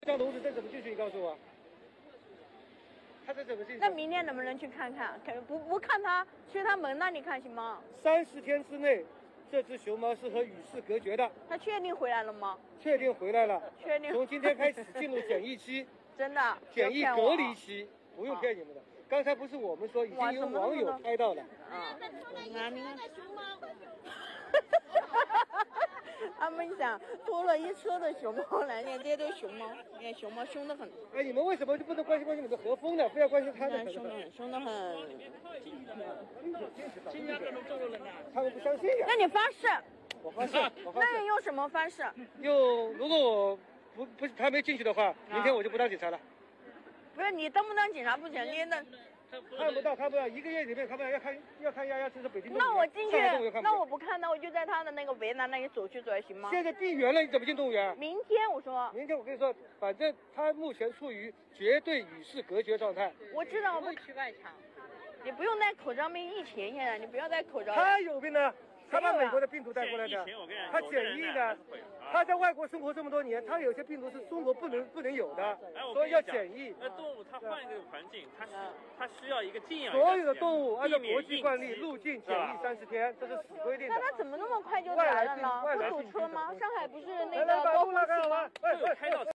张笼子这怎么进去？你告诉我，他这怎么进去？ 那明天能不能去看看？不看他，去他门那里看行吗 ？30天之内，这只熊猫是和与世隔绝的。 他确定回来了吗？ 确定回来了。 确定。 从今天开始进入检疫期。 真的？ 检疫隔离期，不用骗你们的。刚才不是我们说，已经有网友拍到了。 啊，你看。他们想拖了一车的熊猫来，连这堆熊猫，你看熊猫凶得很。 哎，你们为什么就不能关心你的和风呢？非要关心他的？ 凶得很。 他们不相信呀。 那你发誓？ 我发誓。 那你用什么发誓？ 如果我不是他没进去的话，明天我就不当警察了。 不是你当不当警察不行，你那。 看不到，1个月里面看不到，要看丫丫，这是北京动物园。 那我进去，那我不看，那我就在他的那个围栏那里走去行吗？ 现在闭园了，你怎么进动物园？ 明天我说。 明天我跟你说，反正他目前处于绝对与世隔绝状态。 我知道，我不会去外场。你不用戴口罩，没疫情现在，你不要戴口罩。 他有病呢。他把美国的病毒带过来的，他检疫的，他在外国生活这么多年，他有些病毒是中国不能有的，所以要检疫。 那动物它换一个环境，它需要一个静养。 所有的动物按照国际惯例入境检疫30天，这是死规定的。 那他怎么那么快就来了呢？不堵车吗？上海不是那个高峰期吗？ 开到